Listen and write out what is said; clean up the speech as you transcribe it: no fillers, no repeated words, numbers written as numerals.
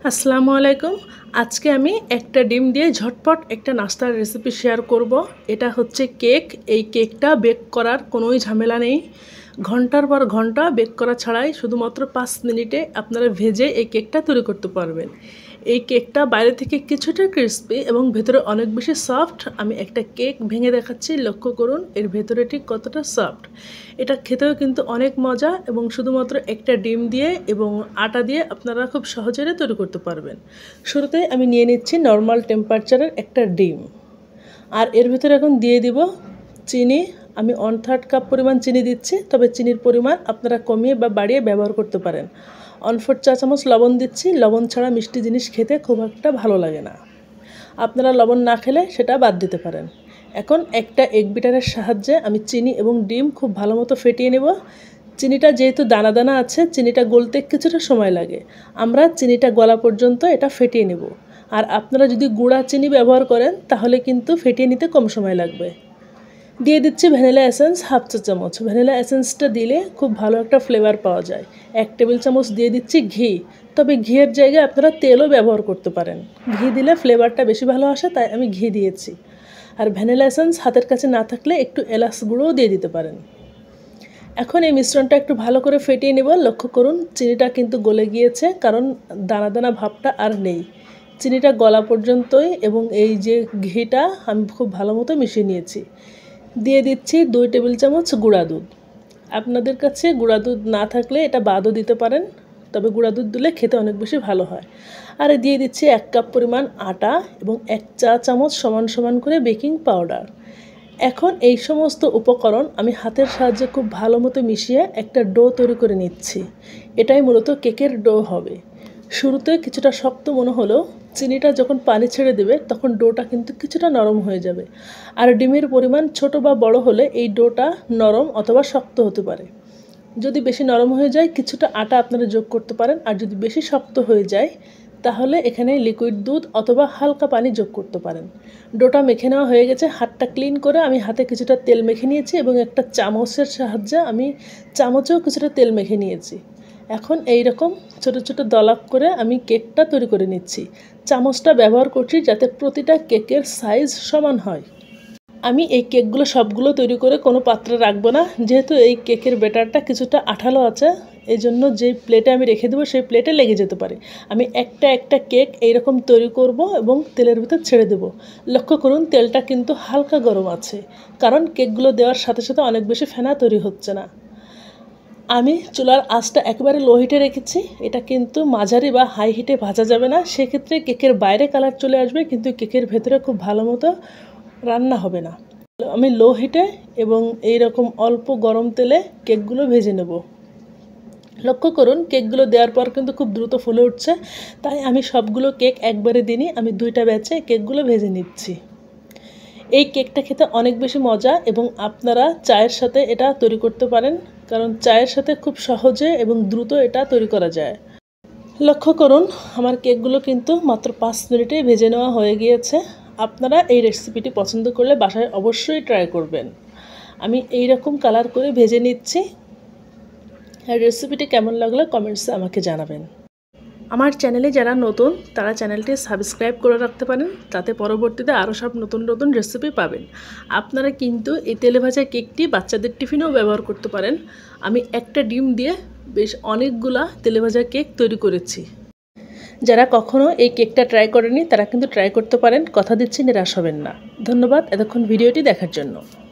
আসসালামু আলাইকুম। আজকে আমি একটা ডিম দিয়ে ঝটপট একটা নাস্তার রেসিপি শেয়ার করব। এটা হচ্ছে কেক। এই কেকটা বেক করার কোনোই ঝামেলা নেই। ঘন্টার পর ঘন্টা বেক করা ছাড়াই শুধুমাত্র 5 মিনিটে আপনারা ভেজে এই কেকটা তৈরি করতে পারবেন। এই কেকটা বাইরে থেকে কিছুটা ক্রিস্পি এবং ভেতরে অনেক বেশি সফট। আমি একটা কেক ভেঙে দেখাচ্ছি, লক্ষ্য করুন এর ভেতরে ঠিক কতটা সফট। এটা খেতেও কিন্তু অনেক মজা এবং শুধুমাত্র একটা ডিম দিয়ে এবং আটা দিয়ে আপনারা খুব সহজে তৈরি করতে পারবেন। শুরুতে আমি নিয়ে নিচ্ছি নর্মাল টেম্পারেচারের একটা ডিম, আর এর ভিতরে এখন দিয়ে দিব চিনি। আমি 1/3 কাপ পরিমাণ চিনি দিচ্ছি, তবে চিনির পরিমাণ আপনারা কমিয়ে বা বাড়িয়ে ব্যবহার করতে পারেন। 1/4 চা চামচ লবণ দিচ্ছি। লবণ ছাড়া মিষ্টি জিনিস খেতে খুব একটা ভালো লাগে না, আপনারা লবণ না খেলে সেটা বাদ দিতে পারেন। এখন একটা এগ বিটারের সাহায্যে আমি চিনি এবং ডিম খুব ভালো মতো ফেটিয়ে নেব। চিনিটা যেহেতু দানা দানা আছে, চিনিটা গলতে কিছুটা সময় লাগে। আমরা চিনিটা গলা পর্যন্ত এটা ফেটিয়ে নেব। আর আপনারা যদি গুঁড়া চিনি ব্যবহার করেন তাহলে কিন্তু ফেটিয়ে নিতে কম সময় লাগবে। দিয়ে দিচ্ছি ভ্যানিলা এসেন্স 1/2 চা চামচ। ভ্যানিলা এসেন্সটা দিলে খুব ভালো একটা ফ্লেভার পাওয়া যায়। 1 টেবিল চামচ দিয়ে দিচ্ছি ঘি, তবে ঘিয়ের জায়গায় আপনারা তেলও ব্যবহার করতে পারেন। ঘি দিলে ফ্লেভারটা বেশি ভালো আসে, তাই আমি ঘি দিয়েছি। আর ভ্যানিলা এসেন্স হাতের কাছে না থাকলে একটু এলাচ গুঁড়োও দিয়ে দিতে পারেন। এখন এই মিশ্রণটা একটু ভালো করে ফেটিয়ে নেব। লক্ষ্য করুন চিনিটা কিন্তু গলে গিয়েছে, কারণ দানা দানা ভাবটা আর নেই। চিনিটা গলা পর্যন্তই এবং এই যে ঘিটা আমি খুব ভালো মতো মিশিয়ে নিয়েছি। দিয়ে দিচ্ছি 2 টেবিল চামচ গুঁড়া দুধ। আপনাদের কাছে গুঁড়া দুধ না থাকলে এটা বাদও দিতে পারেন, তবে গুঁড়া দুধ দিলে খেতে অনেক বেশি ভালো হয়। আর দিয়ে দিচ্ছি 1 কাপ পরিমাণ আটা এবং 1 চা চামচ সমান সমান করে বেকিং পাউডার। এখন এই সমস্ত উপকরণ আমি হাতের সাহায্যে খুব ভালো মতো মিশিয়ে একটা ডো তৈরি করে নিচ্ছি। এটাই মূলত কেকের ডো হবে। শুরুতে কিছুটা শক্ত মনে হলেও চিনিটা যখন পানি ছেড়ে দেবে তখন ডোটা কিন্তু কিছুটা নরম হয়ে যাবে। আর ডিমের পরিমাণ ছোট বা বড় হলে এই ডোটা নরম অথবা শক্ত হতে পারে। যদি বেশি নরম হয়ে যায় কিছুটা আটা আপনারা যোগ করতে পারেন, আর যদি বেশি শক্ত হয়ে যায় তাহলে এখানে লিকুইড দুধ অথবা হালকা পানি যোগ করতে পারেন। ডোটা মেখে নেওয়া হয়ে গেছে। হাতটা ক্লিন করে আমি হাতে কিছুটা তেল মেখে নিয়েছি এবং একটা চামচের সাহায্যে আমি চামচেও কিছুটা তেল মেখে নিয়েছি। এখন এই রকম ছোট ছোট দলা করে আমি কেকটা তৈরি করে নিচ্ছি। চামচটা ব্যবহার করছি যাতে প্রতিটা কেকের সাইজ সমান হয়। আমি এই কেকগুলো সবগুলো তৈরি করে কোনো পাত্রে রাখবো না, যেহেতু এই কেকের ব্যাটারটা কিছুটা আঠালো আছে, এই জন্য যেই প্লেটে আমি রেখে দেবো সেই প্লেটে লেগে যেতে পারে। আমি একটা একটা কেক এইরকম তৈরি করব এবং তেলের ভিতর ছেড়ে দেব। লক্ষ্য করুন তেলটা কিন্তু হালকা গরম আছে, কারণ কেকগুলো দেওয়ার সাথে সাথে অনেক বেশি ফেনা তৈরি হচ্ছে না। আমি চুলার আঁচটা একেবারে লো হিটে রেখেছি। এটা কিন্তু মাঝারি বা হাই হিটে ভাজা যাবে না, সেক্ষেত্রে কেকের বাইরে কালার চলে আসবে কিন্তু কেকের ভেতরে খুব ভালো মতো রান্না হবে না। আমি লো হিটে এবং এই রকম অল্প গরম তেলে কেকগুলো ভেজে নেব। লক্ষ্য করুন কেকগুলো দেওয়ার পর কিন্তু খুব দ্রুত ফুলে উঠছে, তাই আমি সবগুলো কেক একবারে দিইনি, আমি 2টা ব্যাচে কেকগুলো ভেজে নিচ্ছি। এই কেকটা খেতে অনেক বেশি মজা এবং আপনারা চায়ের সাথে এটা তৈরি করতে পারেন, কারণ চায়ের সাথে খুব সহজে এবং দ্রুত এটা তৈরি করা যায়। লক্ষ্য করুন আমার কেকগুলো কিন্তু মাত্র 5 মিনিটেই ভেজে নেওয়া হয়ে গিয়েছে। আপনারা এই রেসিপিটি পছন্দ করলে বাসায় অবশ্যই ট্রাই করবেন। আমি এই রকম কালার করে ভেজে নিচ্ছি। আর রেসিপিটি কেমন লাগলো কমেন্টসে আমাকে জানাবেন। আমার চ্যানেলে যারা নতুন তারা চ্যানেলটি সাবস্ক্রাইব করে রাখতে পারেন, তাতে পরবর্তীতে আরও সব নতুন নতুন রেসিপি পাবেন। আপনারা কিন্তু এই তেলে ভাজা কেকটি বাচ্চাদের টিফিনেও ব্যবহার করতে পারেন। আমি একটা ডিম দিয়ে বেশ অনেকগুলা তেলে ভাজা কেক তৈরি করেছি। যারা কখনো এই কেকটা ট্রাই করেনি তারা কিন্তু ট্রাই করতে পারেন, কথা দিচ্ছি নিরাশ হবেন না। ধন্যবাদ এতক্ষণ ভিডিওটি দেখার জন্য।